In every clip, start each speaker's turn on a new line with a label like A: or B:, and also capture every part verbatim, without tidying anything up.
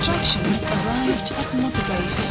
A: Extraction arrived at Mother Base.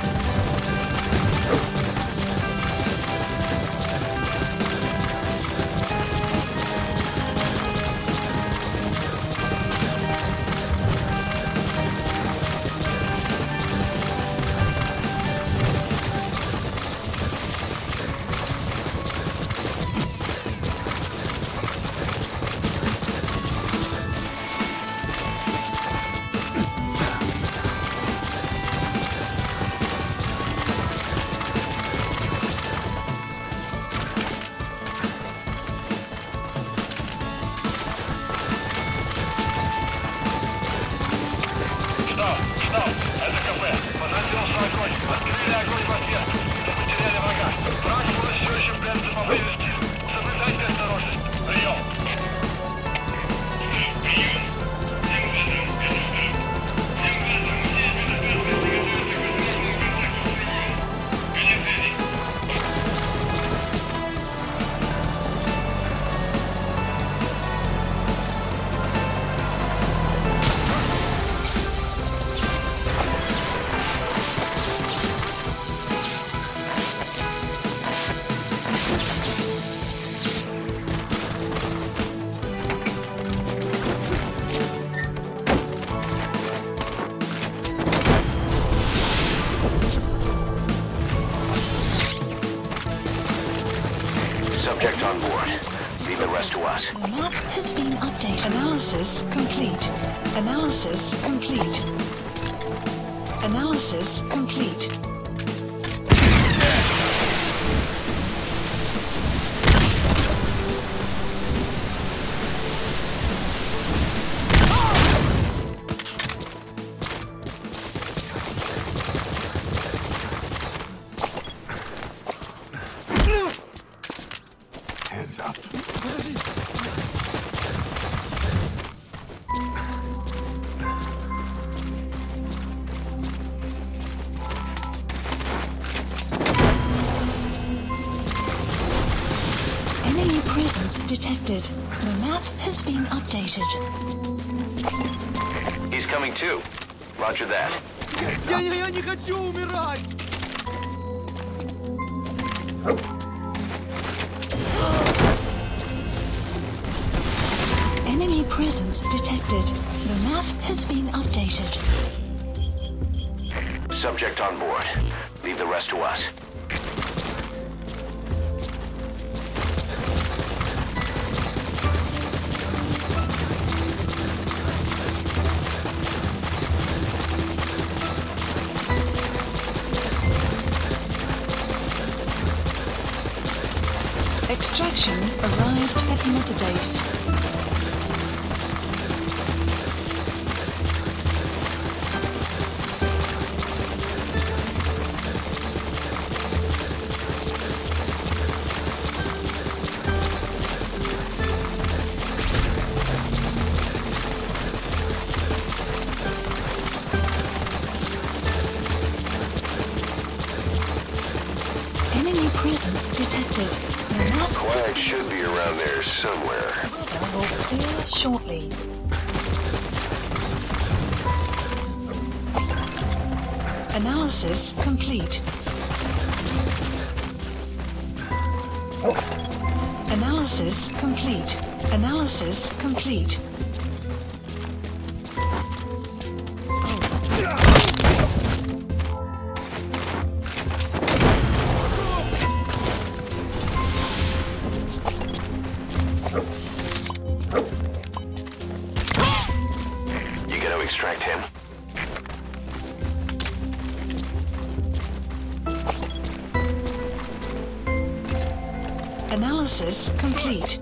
B: Subject on board. Leave the rest to us.
A: The map has been updated. Analysis complete. Analysis complete. Analysis complete.
C: Hands up.
A: Enemy presence detected. The map has been updated.
B: He's coming too. Roger that.
D: Я, я, я не хочу умирать!
A: Enemy presence detected. The map has been updated.
B: Subject on board. Leave the rest to us.
A: Extraction arrived at Mother Base. Enemy presence detected. The map
B: Quiet should be around there somewhere.
A: will clear shortly. Analysis complete. Analysis complete. Analysis complete.
B: You gotta extract him.
A: Analysis complete.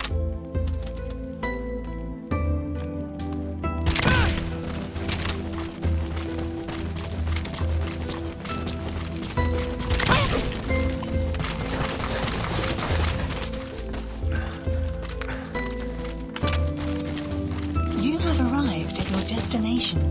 A: You have arrived at your destination.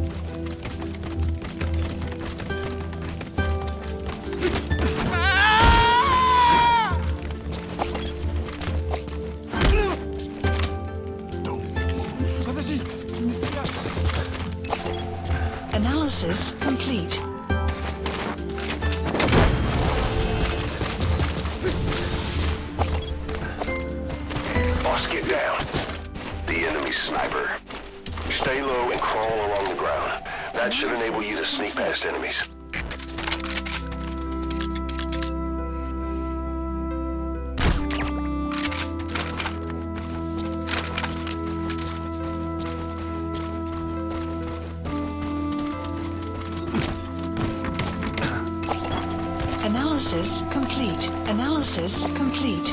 B: Boss, get down. The enemy sniper. Stay low and crawl along the ground. That should enable you to sneak past enemies.
A: Analysis complete. Analysis complete.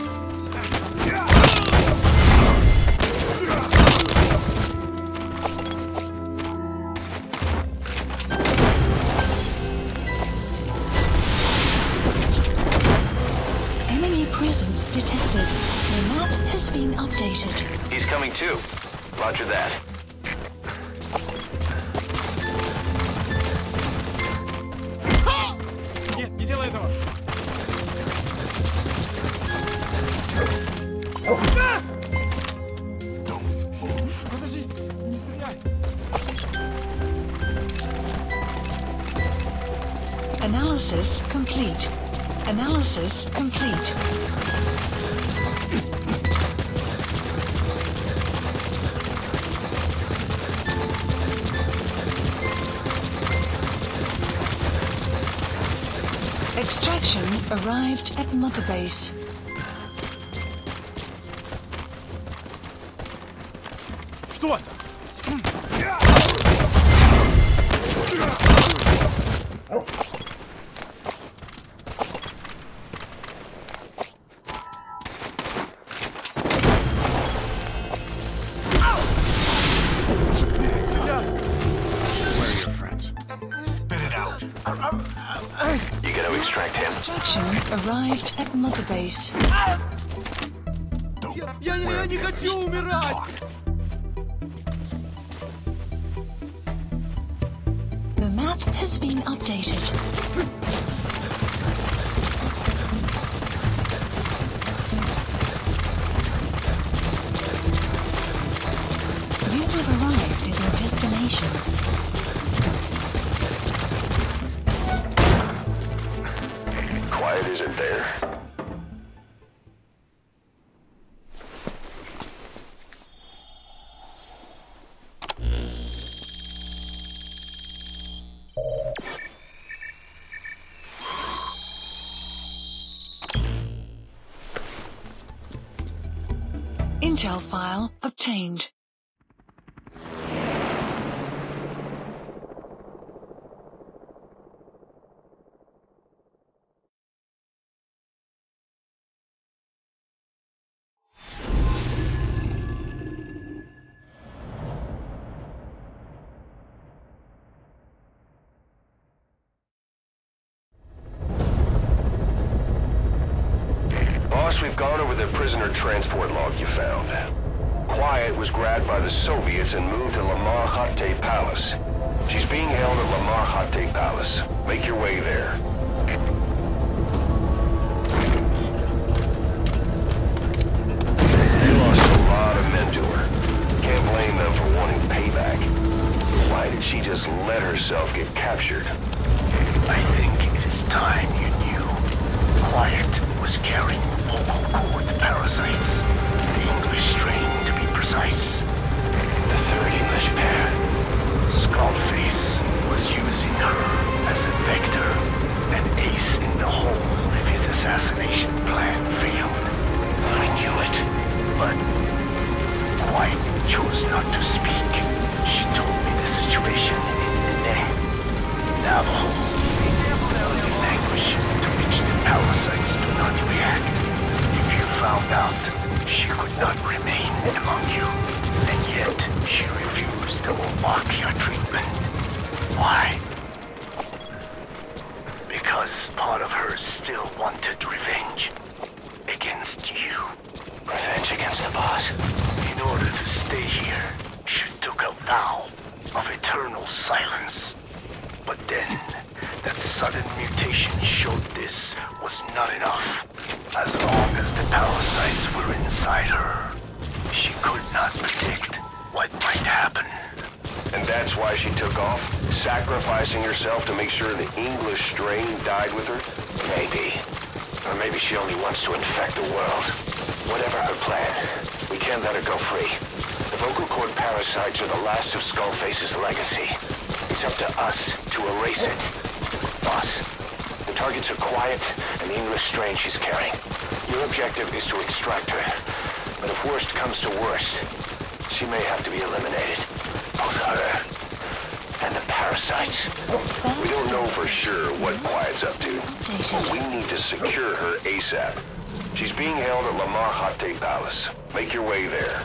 A: Enemy presence detected. The map has been updated.
B: He's coming too. Roger that.
D: Нет, не делай этого. Подожди, не стреляй.
A: Analysis complete. Analysis complete. Extraction arrived at Mother Base.
D: Что?
B: You gotta extract him.
A: Extraction arrived at Mother Base.
D: Я, я, я не хочу умирать!
A: The map has been updated. You have arrived at your destination.
B: Quiet, is it there?
A: Intel file obtained.
B: Boss, we've gone over the prisoner transport log you found. Quiet was grabbed by the Soviets and moved to Lamar Khatte Palace. She's being held at Lamar Khatte Palace. Make your way there. They lost a lot of men to her. Can't blame them for wanting payback. Why did she just let herself get captured?
C: I think it is time you knew. Quiet was carrying vocal cord parasites. The English strain, to be precise. The third English pair. Skullface was using her as a vector, an ace in the hole if his assassination plan failed. I knew it, but Quiet chose not to speak. She told me the situation in Diné, Navajo, the language to which the parasites do not react. If you found out, she could not remain among you, and yet she refused the Omakia treatment. Why? Because part of her still wanted revenge against you. Revenge against the boss? In order to stay here, she took a vow of eternal silence. But then, that sudden mutation showed this was not enough. As long as the parasites were inside her, she could not predict what might happen.
B: And that's why she took off? Sacrificing herself to make sure the English strain died with her?
C: Maybe. Or maybe she only wants to infect the world. Whatever her plan, we can't let her go free. The vocal cord parasites are the last of Skullface's legacy. It's up to us to erase it. Boss, the targets are quiet and the English strain she's carrying. Your objective is to extract her. But if worst comes to worst, she may have to be eliminated. Both her and the parasites.
B: We don't know for sure what Quiet's up to, but we need to secure her ASAP. She's being held at Lamar Hatte Palace. Make your way there.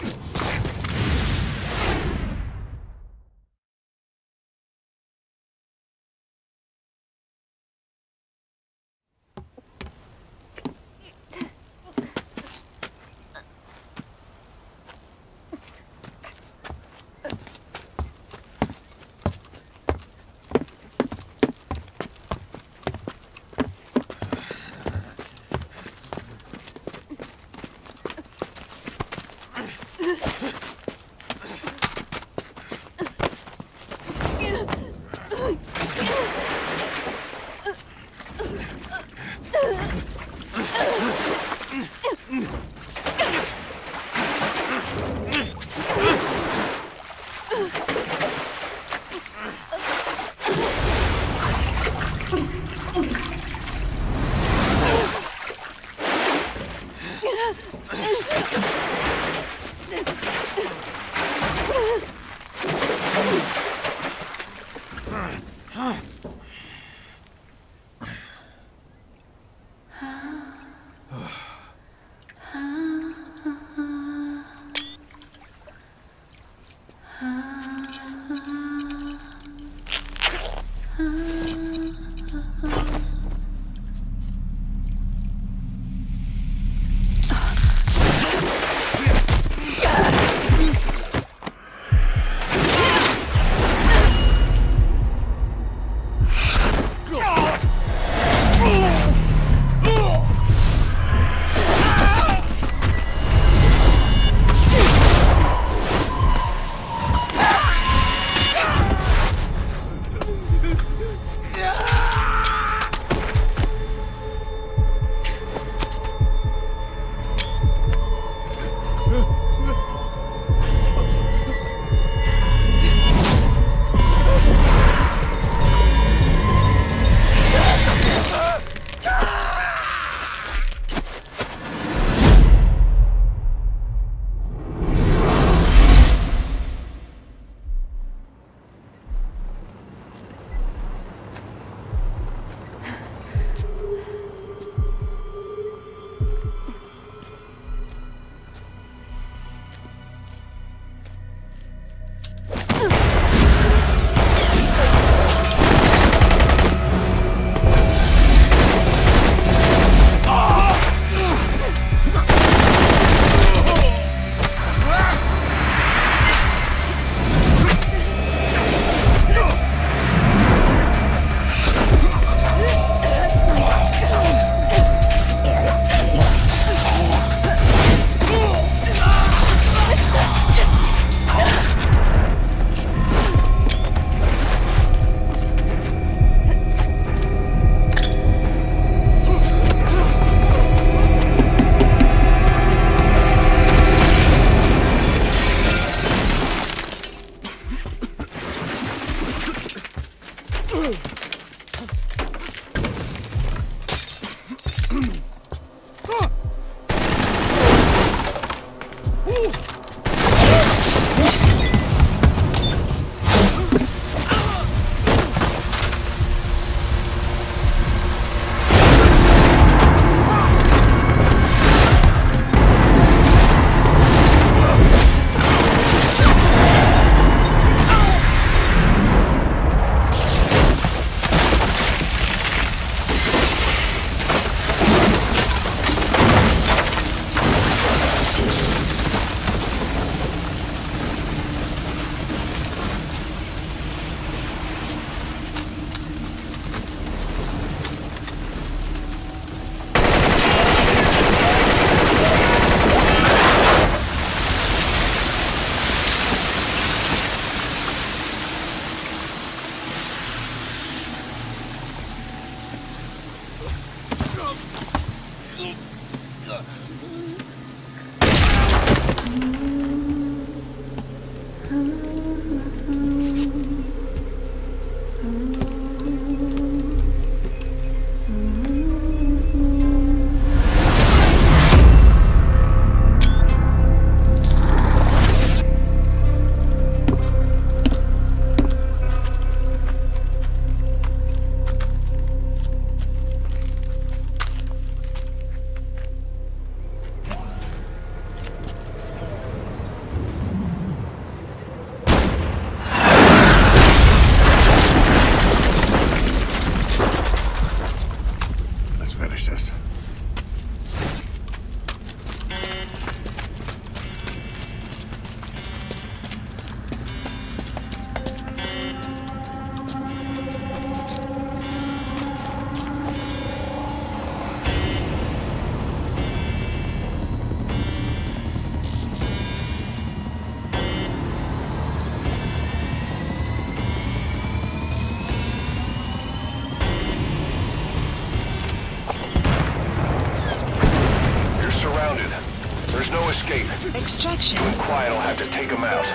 A: Extraction.
B: Quiet will have to take him out.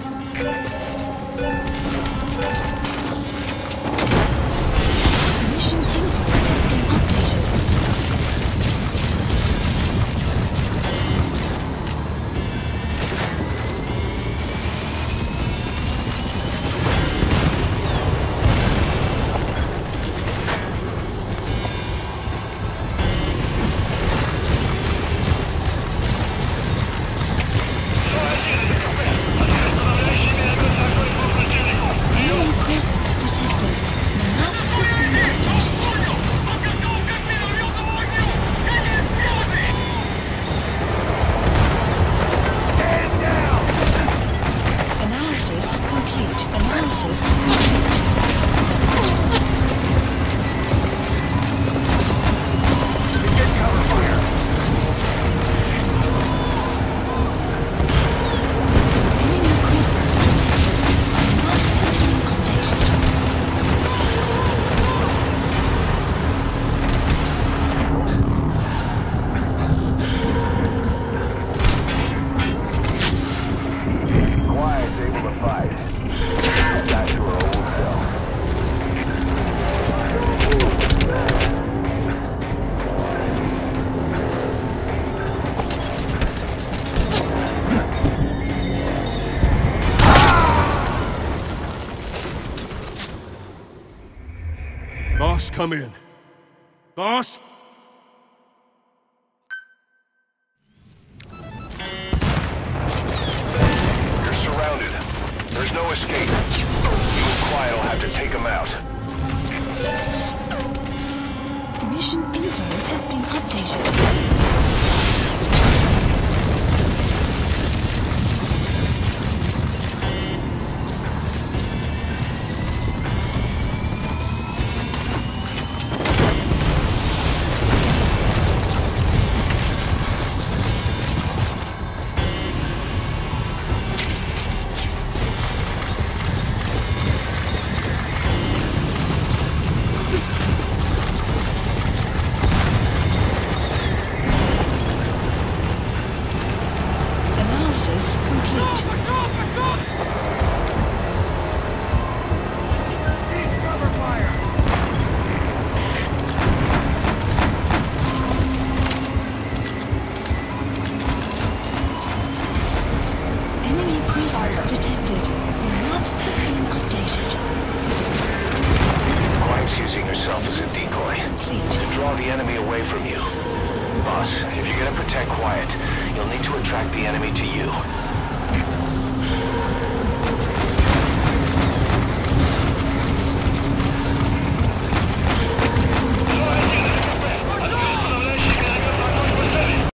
A: Mission info has been updated.
D: Boss, come in. Boss?
B: You're surrounded. There's no escape. You and Quiet will have to take him out.
A: Mission info has been updated.
B: Boss, if you're gonna protect Quiet, you'll need to attract the enemy to you.